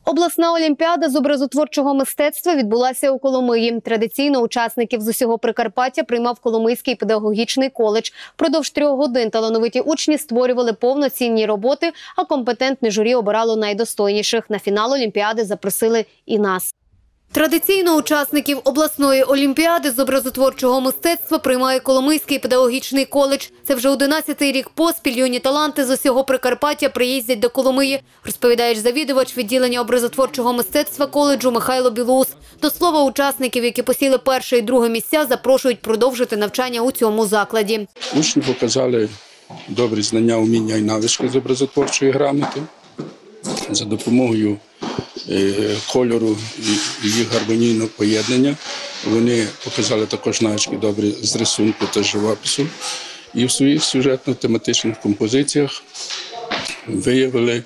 Обласна олімпіада з образотворчого мистецтва відбулася у Коломиї. Традиційно учасників з усього Прикарпаття приймав Коломийський педагогічний коледж. Впродовж 3 годин талановиті учні створювали повноцінні роботи, а компетентне журі обирало найдостойніших. На фінал олімпіади запросили і нас. Традиційно учасників обласної олімпіади з образотворчого мистецтва приймає Коломийський педагогічний коледж. Це вже 11-й рік поспіль юні таланти з усього Прикарпаття приїздять до Коломиї, розповідає завідувач відділення образотворчого мистецтва коледжу Михайло Білоус. До слова, учасників, які посіли 1 і 2 місця, запрошують продовжити навчання у цьому закладі. Учні показали добрі знання, уміння і навички з образотворчої грамоти. За допомогою кольору і їх гармонійного поєднання вони показали також навички добрі з рисунку та живопису. І в своїх сюжетно-тематичних композиціях виявили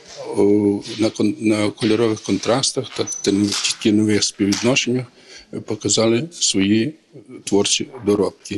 на кольорових контрастах та нових співвідношеннях, показали свої творчі доробки.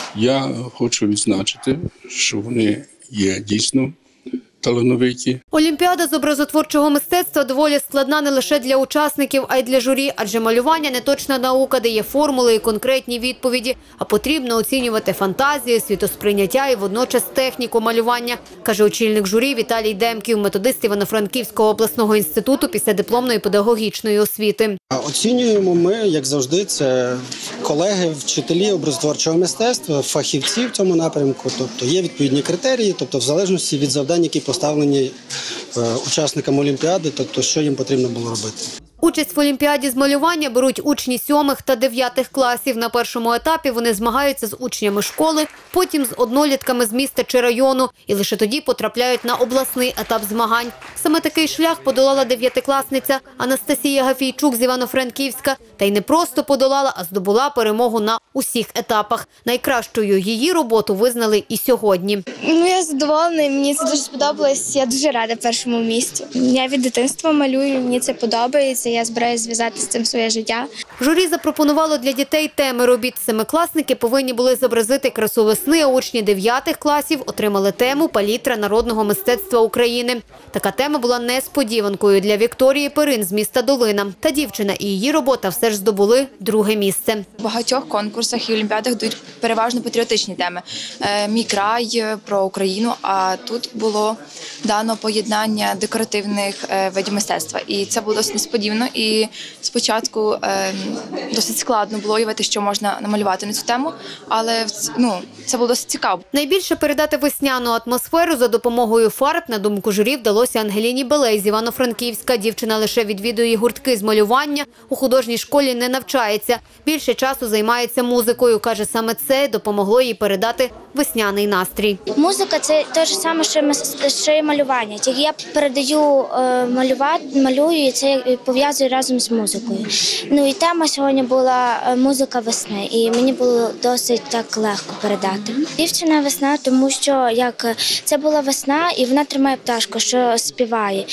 Я хочу відзначити, що вони є дійсно талановиті. Олімпіада з образотворчого мистецтва доволі складна не лише для учасників, а й для журі, адже малювання – не точна наука, де є формули і конкретні відповіді, а потрібно оцінювати фантазію, світосприйняття і водночас техніку малювання, каже очільник журі Віталій Демків, методист Івано-Франківського обласного інституту післядипломної педагогічної освіти. Оцінюємо ми, як завжди, це колеги, вчителі образотворчого мистецтва, фахівці в цьому напрямку, тобто є відповідні критерії, тобто в залежності від завдань, які поставлені учасникам олімпіади, тобто що їм потрібно було робити. Участь в олімпіаді з малювання беруть учні 7 та 9 класів. На першому етапі вони змагаються з учнями школи, потім з однолітками з міста чи району. І лише тоді потрапляють на обласний етап змагань. Саме такий шлях подолала 9-класниця Анастасія Гафійчук з Івано-Франківська. Та й не просто подолала, а здобула перемогу на усіх етапах. Найкращою її роботу визнали і сьогодні. Я задоволена, мені це дуже сподобалось. Я дуже рада першому місцю. Я від дитинства малюю, мені це подобається. Я збираюся зв'язати з цим своє життя. Журі запропонувало для дітей теми робіт. 7-класники повинні були зобразити красу весни, а учні 9 класів отримали тему «Палітра народного мистецтва України». Така тема була несподіванкою для Вікторії Перин з міста Долина. Та дівчина і її робота все ж здобули 2 місце. В багатьох конкурсах і олімпіадах дають переважно патріотичні теми. «Мій край», про Україну, а тут було дано поєднання декоративних видів мистецтва. І це було досить несподівано. І спочатку досить складно було уявити, що можна намалювати на цю тему, але це було досить цікаво. Найбільше передати весняну атмосферу за допомогою фарб, на думку журі, вдалося Ангеліні Белей з Івано-Франківська. Дівчина лише відвідує гуртки з малювання, у художній школі не навчається. Більше часу займається музикою. Каже, саме це допомогло їй передати весняний настрій. Музика – це те ж саме, що і малювання. Тільки я передаю малюю, і це пов'язую разом з музикою. І тема сьогодні була музика весни, і мені було досить так легко передати. Дівчина весна, тому що це була весна, і вона тримає пташку, що співає.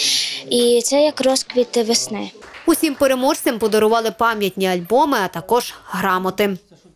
І це як розквіт весни. Усім переможцям подарували пам'ятні альбоми, а також грамоти.